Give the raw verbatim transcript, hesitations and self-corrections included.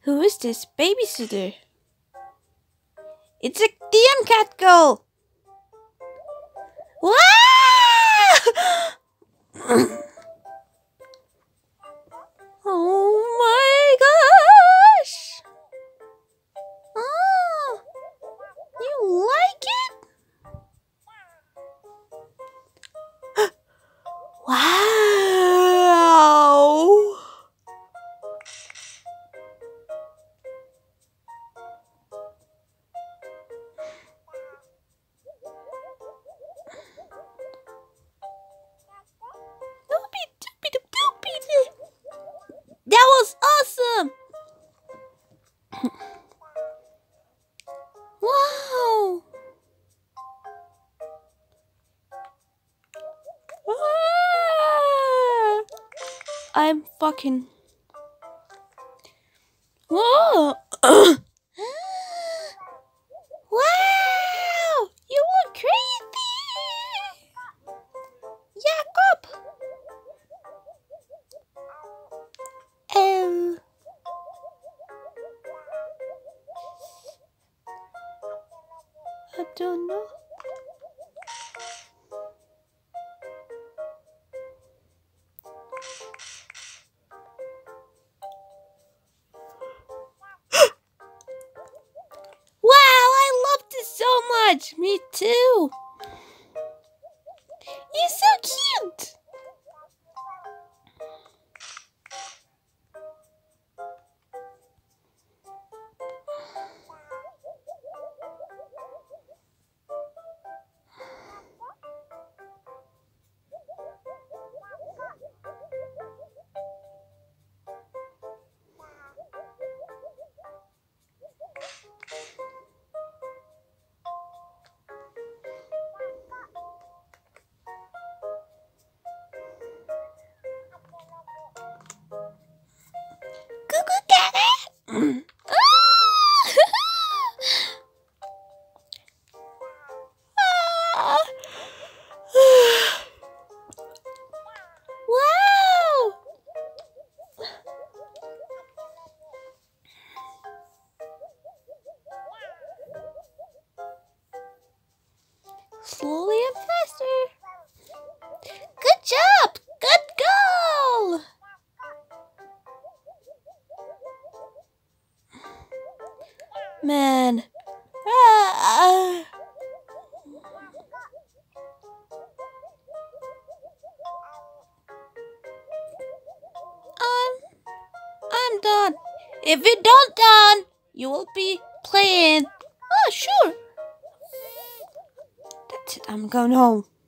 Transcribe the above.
Who is this babysitter? It's a damn cat girl! Wow! Oh my gosh! Oh, you like it? Wow! That was awesome! Wow! Ah! I'm fucking... Whoa! Wow! You were crazy! Jacob! Oh. I don't know. Wow, I love this so much. Me too. You're so cute. Cuckoo cat. Wow! Slowly and faster. Good job! Good goal! Man. Ah. I'm I'm done. If you don't done, you will be playing. Oh, sure. That's it. I'm going home.